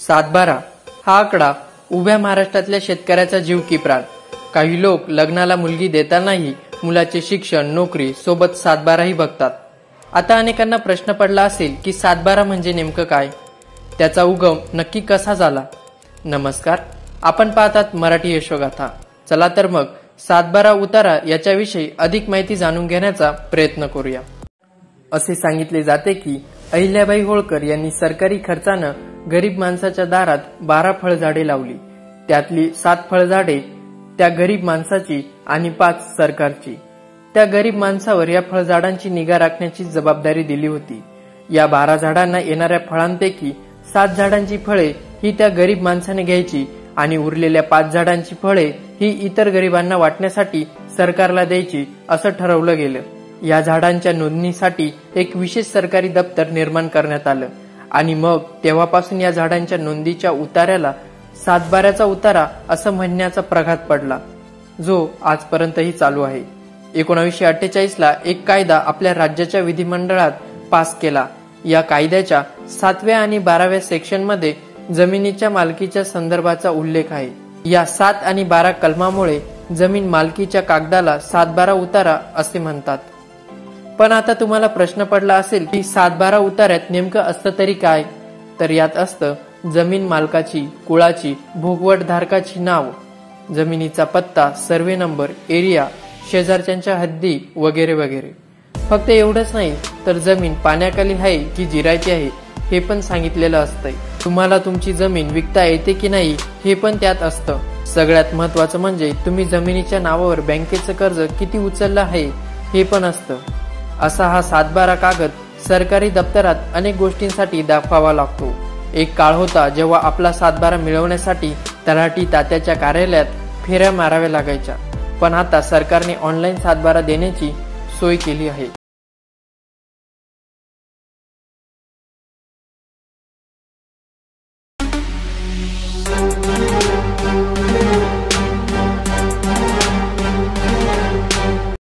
सातबारा हा आकडा उभ्या महाराष्ट्रातल्या शेतकऱ्याचा जीव की प्राण। काही लोक लग्नाला मुलगी देतानाही मुलाचे शिक्षण, नोकरी सोबत सातबाराही बघतात। आता अनेकांना प्रश्न पडला असेल की सातबारा म्हणजे नेमकं काय, त्याचा उगम नक्की कसा झाला। नमस्कार, आपण पाहतात मराठी यशोगाथा। चला तर मग सातबारा उतारा याच्याविषयी अधिक माहिती जाणून घेण्याचा प्रयत्न करूया। असे सांगितले जाते की अहिल्याबाई होळकर यांनी सरकारी खर्चानं गरीब माणसाच्या दारात 12 फळझाडे लावली। त्यातली 7 फळझाडे त्या गरीब माणसाची आणि 5 सरकारची। त्या गरीब माणसावर या फळझाडांची निगा राखण्याची जबाबदारी दिली होती। या 12 झाडांना येणाऱ्या फळांपैकी 7 झाडांची फळे ही त्या गरीब माणसाने घ्यायची आणि उरलेल्या 5 झाडांची फळे ही इतर गरिबांना वाटण्यासाठी सरकारला द्यायची असं ठरवलं गेलं। या झाडांच्या नोंदणीसाठी एक विशेष सरकारी दप्तर निर्माण करण्यात आलं आणि मग तेव्हापासून या झाडांच्या नोंदीच्या उतार्याला सातबाऱ्याचा उतारा असं म्हणण्याचा प्रघात पडला, जो आजपर्यंतही चालू आहे। 1948 ला एक कायदा आपल्या राज्याच्या विधिमंडळात पास केला। या कायद्याच्या 7व्या आणि 12व्या सेक्शन मध्ये जमिनीच्या मालकीच्या संदर्भाचा उल्लेख आहे। या 7 आणि 12 कलमामुळे जमीन मालकीच्या कागदाला सातबारा उतारा असे म्हणतात। पण आता तुम्हाला प्रश्न पडला असेल की सातबारा उतार्यात नेमकं असतं तरी काय, तर यात असतं जमीन मालकाची, कुळाची, भोगवटधारकाची नाव, जमिनीचा पत्ता, सर्वे नंबर, एरिया, शेजारच्यांच्या हद्दी वगैरे वगैरे। फक्त एवढंच नाही तर जमीन पाण्याखाली आहे की जिरायची आहे हे पण सांगितलेलं असतंय। तुम्हाला तुमची जमीन विकता येते की नाही हे पण त्यात असतं। सगळ्यात महत्वाचं म्हणजे तुम्ही जमिनीच्या नावावर बँकेचं कर्ज किती उचललं आहे हे पण असतं। असा हा सातबारा कागद सरकारी दप्तरात अनेक गोष्टींसाठी दाखवावा लागतो। एक काळ होता जेव्हा आपला सातबारा मिळवण्यासाठी तलाठी तात्याच्या कार्यालयात फेऱ्या माराव्या लागायच्या, पण आता सरकारने ऑनलाईन सातबारा देण्याची सोय केली आहे।